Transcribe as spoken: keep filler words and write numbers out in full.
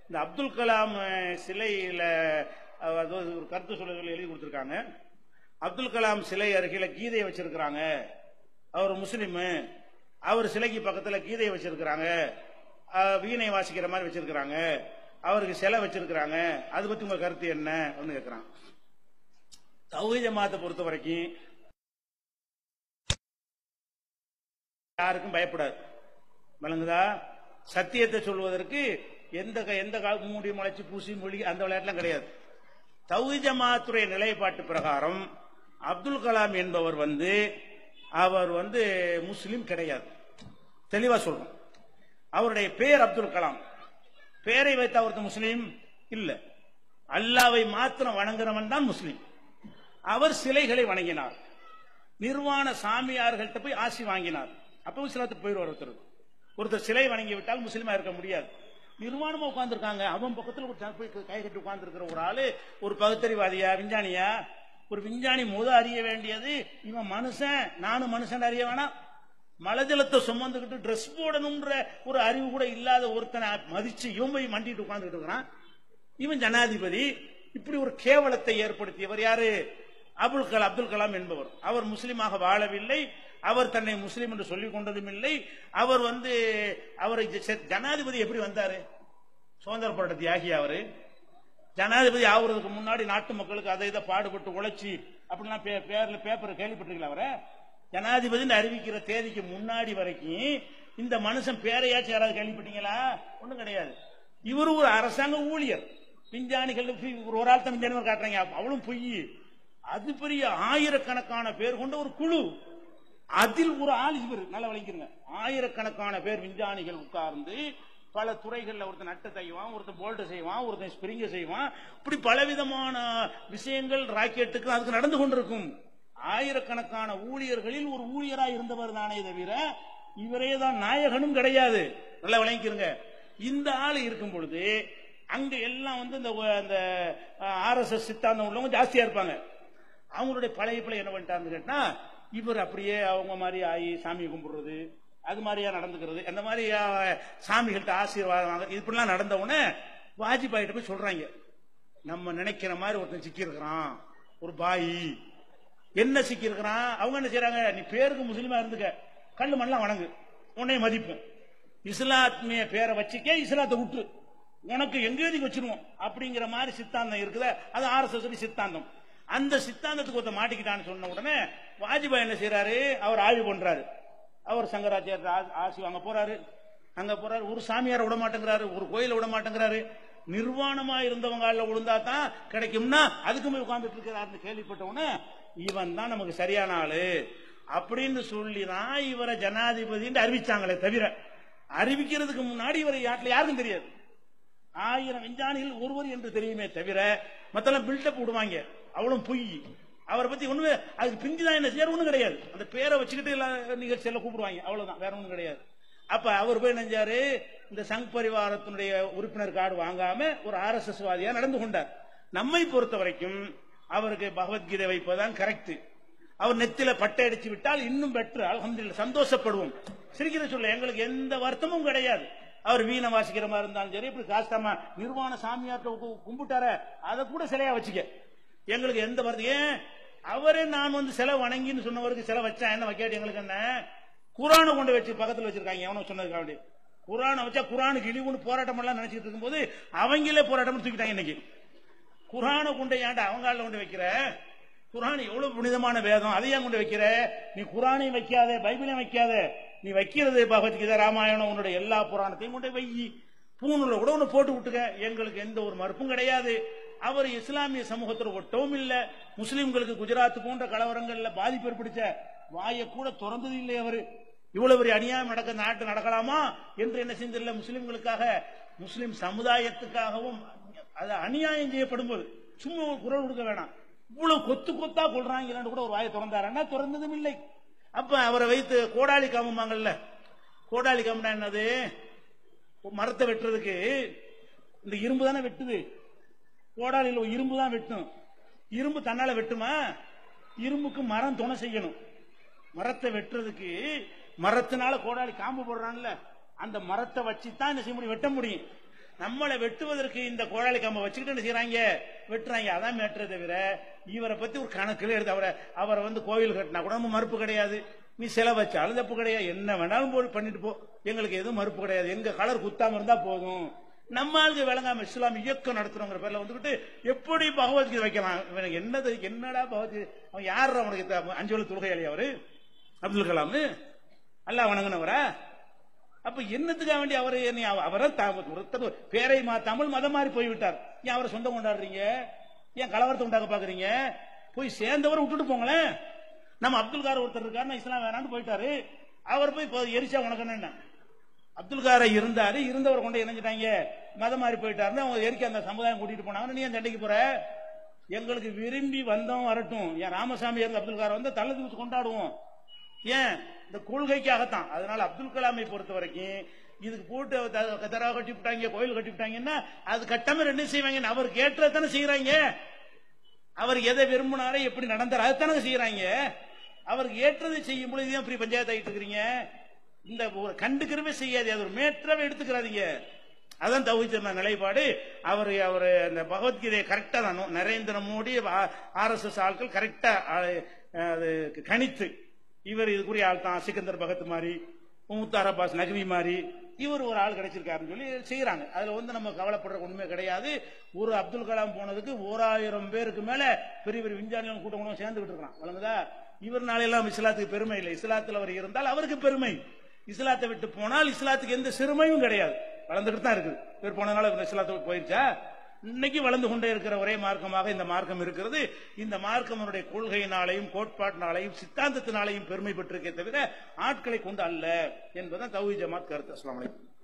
இந்த அப்துல் கலாம் சிலையில ஒரு கருத்து சொல்ல சொல்லி எழுதி கொடுத்திருக்காங்க. அப்துல் கலாம் சிலை அருகில கீதையை வச்சிருக்கிறாங்க. அவர் முஸ்லிமு, அவர் சிலைக்கு பக்கத்துல கீதையை வச்சிருக்கிறாங்க, வீணை வாசிக்கிற மாதிரி வச்சிருக்கிறாங்க, அவருக்கு சிலை வச்சிருக்கிறாங்க. அது பத்தி உங்க கருத்து என்ன கேட்கிறான். தௌஹீத் ஜமாத்தை பொறுத்த வரைக்கும் யாருக்கும் பயப்படாது, விளங்குதா? சத்தியத்தை சொல்வதற்கு எந்த எந்த மூடி முளைச்சு பூசி மொழி அந்த விளையாட்டுலாம் கிடையாது. தௌஹீத் ஜமாத்துடைய நிலைப்பாட்டு பிரகாரம் அப்துல் கலாம் என்பவர் வந்து அவர் வந்து முஸ்லிம் கிடையாது, தெளிவா சொல்றோம். அவருடைய பேர் அப்துல் கலாம், பேரை வைத்த அவருக்கு முஸ்லீம் இல்ல. அல்லாவை மாத்திரம் வணங்குறவன் தான் முஸ்லீம். அவர் சிலைகளை வணங்கினார், நிர்வாண சாமியார்கள்ட்ட போய் ஆசி வாங்கினார். அப்பவும் இஸ்லாத்துக்கு போயிடுவார். ஒருத்தர் ஒருத்தர் சிலை வணங்கி விட்டால் முஸ்லீமா இருக்க முடியாது. நிர்வாணமா உட்கார்ந்துருக்காங்க, அவன் பக்கத்தில் போய் கை கட்டி உட்கார்ந்து இருக்கிற ஒரு ஆளு ஒரு பகுத்தறிவாதியா விஞ்ஞானியா? ஒரு விஞ்ஞானி முத அறிய வேண்டியது இவன் மனுஷன், நானும் மனுஷன் அறிய வேணாம். மலஜலத்தை சுமந்துக்கிட்டு ட்ரெஸ் போடணும்ன்ற ஒரு அறிவு கூட இல்லாத ஒருத்தனை மதிச்சு இவன் போய் மண்டிட்டு உட்கார்ந்துட்டு இருக்கிறான். இவன் ஜனாதிபதி. இப்படி ஒரு கேவலத்தை ஏற்படுத்தியவர் யாரு? அபுல் கலாம், அப்துல் கலாம் என்பவர். அவர் முஸ்லீமாக வாழவில்லை, அவர் தன்னை முஸ்லீம் என்று சொல்லிக் கொண்டதும் இல்லை. அவர் வந்து அவர் ஜனாதிபதி எப்படி வந்தாரு? சுதந்திர போராட்ட தியாகி. அவரு ஜனாதிபதி ஆகுறதுக்கு முன்னாடி நாட்டு மக்களுக்கு அதை இதை பாடுபட்டு உழைச்சி அப்படிலாம் பேர்ல பேப்பர் கேள்விப்பட்டிருக்கல? அவரை ஜனாதிபதி அறிவிக்கிற தேதிக்கு முன்னாடி வரைக்கும் இந்த மனுஷன் பேரையாச்சும் யாராவது கேள்விப்பட்டீங்களா? ஒண்ணும் கிடையாது. இவரு ஒரு அரசாங்க ஊழியர். விஞ்ஞானிகள் ஒரு ஆள் தான் விஞ்ஞானி காட்டுறாங்க, அவளும் பொய். அது பெரிய ஆயிரக்கணக்கான பேர் கொண்ட ஒரு குழு, அதில் ஒரு ஆள் இவர். நல்லா விளங்கிருங்க. ஆயிரக்கணக்கான பேர் விஞ்ஞானிகள் உட்கார்ந்து பல துறைகளில் ஒருத்தன் நட்டு செய்வான், ஒருத்தன் போல்ட் செய்வான், ஒருத்தன் ஸ்பிரிங்க செய்வான். இப்படி பலவிதமான விஷயங்கள் ராக்கெட்டுக்கு அதுக்கு நடந்து கொண்டிருக்கும். ஆயிரக்கணக்கான ஊழியர்களில் ஒரு ஊழியராக இருந்தவர் தானே தவிர இவரே தான் நாயகனும் கிடையாது. நல்லா விளங்கிருங்க. இந்த ஆள் இருக்கும் பொழுது அங்க எல்லாம் வந்து இந்த ஆர் எஸ் எஸ் சித்தாந்தம் உள்ளவங்க ஜாஸ்தியா இருப்பாங்க. அவங்களுடைய பழைய பிள்ளை என்ன பண்ணிட்டாருன்னு கேட்டா, இவர் அப்படியே அவங்க மாதிரி ஆகி சாமி கும்பிடுறது, அது மாதிரியா நடந்துக்கிறது, அந்த மாதிரி சாமிகள்கிட்ட ஆசீர்வாதம் இப்படிலாம் நடந்த உடனே வாஜ்பாயிட்ட போய் சொல்றாங்க, நம்ம நினைக்கிற மாதிரி ஒருத்தன் சிக்கி இருக்கிறான், ஒரு பாயி. என்ன சிக்கி இருக்கிறான்? அவங்க என்ன செய்யறாங்க, நீ பேருக்கு முஸ்லீமா இருந்துக்க, கல்லு மண்ணெல்லாம் வணங்கு, உன்னை மதிப்போம், இஸ்லாத்மிய பேரை வச்சுக்க, இஸ்லாத்தை விட்டு உனக்கு எங்கேயும் வச்சிருவோம் அப்படிங்கிற மாதிரி சித்தாந்தம் இருக்குது. அது ஆர் எஸ் எஸ் சித்தாந்தம். அந்த சித்தாந்தத்துக்கு ஒருத்த மாட்டிக்கிட்டான்னு சொன்ன உடனே வாஜ்பாய் என்ன செய்யறாரு, அவர் ஆய்வு பண்றாரு. அவர் சங்கராச்சாரிய ஆசி வாங்க போறாரு, அங்க போறாரு. ஒரு சாமியார விட மாட்டேங்கிறாரு, ஒரு கோயில விட மாட்டேங்கிறாரு. நிர்வாணமா இருந்தவங்க விழுந்தா தான் கிடைக்கும்னா அதுக்கு போய் உட்கார்ந்துட்டு இருக்கிறாருன்னு கேள்விப்பட்டவன இவன் தான் நமக்கு சரியான ஆளு அப்படின்னு சொல்லிதான் இவரை ஜனாதிபதி அறிவிச்சாங்களே தவிர, அறிவிக்கிறதுக்கு முன்னாடி இவரை யாருக்கும் தெரியாது. ஆயிரம் விஞ்ஞானிகள் ஒருவர் என்று தெரியுமே தவிர மத்தெல்லாம் பில்டப் விடுவாங்க, அவ்வளவு பொய். அவரை பத்தி ஒண்ணுமே அதுக்கு பிஞ்சுதான் என்ன செய்ய ஒண்ணும் கிடையாது. அந்த பேரை வச்சுக்கிட்டு எல்லா நிகழ்ச்சியில கூப்பிடுவாங்க, அவ்வளவுதான், வேற ஒண்ணும் கிடையாது. அப்ப அவர் போய் நினைச்சாரு, இந்த சங் பரிவாரத்தினுடைய உறுப்பினர் கார்டு வாங்காம ஒரு ஆர் எஸ் எஸ் வாதியா நடந்து கொண்டார். நம்மை பொறுத்த வரைக்கும் அவருக்கு பகவத்கீதை வைப்பதுதான் கரெக்ட். அவர் நெத்தில பட்டை அடிச்சு விட்டால் இன்னும் பெட்டர், அல்ஹம்துலில்லாஹ், சந்தோஷப்படுவோம். சிரிக்கிற சொல்ல எங்களுக்கு எந்த வருத்தமும் கிடையாது. அவர் வீணை வாசிக்கிற மாதிரி இருந்தாலும் சரி, இப்படி காஸ்தாமா நிர்வாண சாமியார்ட்ட கும்பிட்டார அதை கூட சிலையா வச்சுக்க, எங்களுக்கு எந்த வருத்தம். ஏன் அவரே நான் வந்து சிலை வணங்கின்னு சொன்னவருக்கு சிலை வச்சா என்ன, வைக்காட்டி எங்களுக்கு என்ன? குரானை கொண்டு வச்சு பக்கத்தில் வச்சிருக்காங்க, எவனோ சொன்னதுக்காக. குரானை வச்சா குரானுக்கு இழிவுன்னு போராட்டம் எல்லாம் நினைச்சிட்டு இருக்கும் போது அவங்களே போராட்டம் தூக்கிட்டாங்க. இன்னைக்கு குரானை கொண்டு ஏன்டா அவங்க கொண்டு வைக்கிற? குரான் எவ்வளவு புனிதமான வேதம், அதையும் கொண்டு வைக்கிற? நீ குரானையும் வைக்காத, பைபிளையும் வைக்காத, நீ வைக்கிறது பகவத்கீதை, ராமாயணம், உன்னுடைய எல்லா புராணத்தையும் கொண்டு வை, பூணுல கூட ஒண்ணு போட்டு விட்டுக்க, எங்களுக்கு எந்த ஒரு மறுப்பும் கிடையாது. அவர் இஸ்லாமிய சமூகத்தில் ஒட்டவும் இல்லை. முஸ்லிம்களுக்கு குஜராத் போன்ற கலவரங்கள்ல பாதிப்பு ஏற்படுத்த வாயை கூட திறந்தது இல்லை. அவர் இவ்வளவு பெரிய அநியாயம் நடக்க நாட்டு நடக்கலாமா என்று என்ன செஞ்சில்ல, முஸ்லிம்களுக்காக, முஸ்லிம் சமுதாயத்துக்காகவும் அது அநியாயம் செய்யப்படும் போது சும்மா குரல் கொடுக்க வேணாம், இவ்வளவு கொத்து கொத்தா கொள்றாங்கன்னு கூட ஒரு வாயை திறந்தாருன்னா திறந்ததும் இல்லை. அப்ப அவரை வைத்து கோடாலி காமுமாங்கல்ல, கோடாலி காமுனா என்னது? மரத்தை வெட்டுறதுக்கு இந்த இரும்பு தானே வெட்டுது, கோடாலியில் இரும்பு தான் வெட்டும். இரும்பு தன்னால வெட்டுமா? இரும்புக்கு மரம் துணை செய்யணும். மரத்தை வெட்டுறதுக்கு மரத்தினால கோடாலி காம்பு போடுறான்ல, அந்த மரத்தை வச்சுதான் என்ன செய்ய முடியும், வெட்ட முடியும். நம்மளை வெட்டுவதற்கு இந்த கோடாலி கம்ப வச்சுக்கிட்டு என்ன செய்யறாங்க, வெட்டுறாங்க. அதான் மேட்டுறதை தவிர இவரை பத்தி ஒரு கணக்கில் எடுத்து அவரை அவரை வந்து கோவில் கட்டினா கூட நம்ம மறுப்பு கிடையாது, நீ சிலை வச்சாலும் தப்பு கிடையாது, என்ன வேணாலும் போய் பண்ணிட்டு போ, எங்களுக்கு எதுவும் மறுப்பு கிடையாது, எங்க கலர் குத்தாம இருந்தா போதும். நம்ம ஆளுக்கு விளங்காம இஸ்லாம் இயக்கம் நடத்துறோங்கிற பேர்ல வந்துகிட்டு எப்படி பகவத்கீதை வைக்கலாம், இவனுக்கு என்னது என்னடா பகவத்கீதை, அவன் யார் அவனுக்கு அஞ்சு வேளை தொழுகையாளி அவரு அப்துல் கலாம், அல்லாஹ் வணங்கினவரா? அப்ப என்னத்துக்காக வேண்டி அவரு அவரை பேரை மாத்தாமல் மதம் மாறி போய்விட்டார். ஏன் அவரை சொந்தம் கொண்டாடுறீங்க, ஏன் கலவரத்தை உண்டாக்க பாக்குறீங்க? போய் சேர்ந்தவரை விட்டுட்டு போங்களேன். நம்ம அப்துல் கார் ஒருத்தர் இருக்காரு, இஸ்லாம் வேணான்னு போயிட்டாரு, அவர் போய் எரிச்சா உனக்கு என்ன? அப்துல் காரை இருந்தாரு, இருந்தவர் கொண்டு இணைஞ்சிட்டாங்க, மதம் மாறி போயிட்டாரு, அவங்க எரிக்க அந்த சமுதாயம் கூட்டிட்டு போனாங்க. நீ ஏன் சண்டைக்கு போற? எங்களுக்கு விரும்பி வந்தோம் வரட்டும், ஏன் ராமசாமி இருந்து அப்துல் காரை வந்து தலை தூக்கி கொண்டாடுவோம், ஏன் இந்த கொள்கைக்காகத்தான். அதனால அப்துல் கலாமை பொறுத்த வரைக்கும் இதுக்கு போட்டு தரா கட்டி விட்டாங்க, கோயில் கட்டி விட்டாங்கன்னா அது கட்டாம ரெண்டு செய்வாங்க. அவர் கேட்டதானே செய்யறாங்க, அவர் எதை விரும்பினாரோ எப்படி நடந்தார் அதுதானே செய்யறாங்க. அவருக்கு ஏற்றதை செய்யும் பொழுது இப்படி பஞ்சாயத்து ஆகிட்டு இருக்கிறீங்க. இந்த கண்டுக்கிறவே செய்யாது, அது ஒரு மேற்றாவே எடுத்துக்கிறாதீங்க. அதான் தௌஹீத் நிலைப்பாடு. அவர் அவர் அந்த பகவத்கீதையை கரெக்டா தான் Narendra Modi R S S ஆட்கள் கரெக்டா கணித்து இவர் இதுக்குரிய ஆள் தான், சிக்கந்தர் பகத் மாதிரி, முக்தார் அப்பாஸ் நக்வி மாதிரி இவர் ஒரு ஆள் கிடைச்சிருக்காருன்னு சொல்லி செய்யறாங்க. அதுல வந்து நம்ம கவலைப்படுற ஒண்ணுமே கிடையாது. ஒரு அப்துல் கலாம் போனதுக்கு ஓராயிரம் பேருக்கு மேல பெரிய பெரிய விஞ்ஞானிகள் கூட்டம் சேர்ந்துகிட்டு இருக்கான். வழங்குதா? இவர் நாளையெல்லாம் இஸ்லாத்துக்கு பெருமை இல்லை. இஸ்லாத்துல அவர் இருந்தால் அவருக்கு பெருமை, இஸ்லாத்தை விட்டு போனால் இஸ்லாத்துக்கு எந்த சிறுமையும் கிடையாது. வளர்ந்துகிட்டு தான் இருக்குது. இவர் போனதுனால இஸ்லாத்துக்கு போயிருச்சா? இன்னைக்கு வளர்ந்து கொண்டே இருக்கிற ஒரே மார்க்கமாக இந்த மார்க்கம் இருக்கிறது. இந்த மார்க்கம் அவருடைய கொள்கையினாலையும் கோட்பாட்டினாலையும் சித்தாந்தத்தினாலையும் பெருமை பெற்றிருக்கே தவிர ஆட்களை கொண்டு அல்ல என்பதுதான் தௌஹீத் ஜமாத் கருத்து. அஸ்ஸலாமு அலைக்கும்.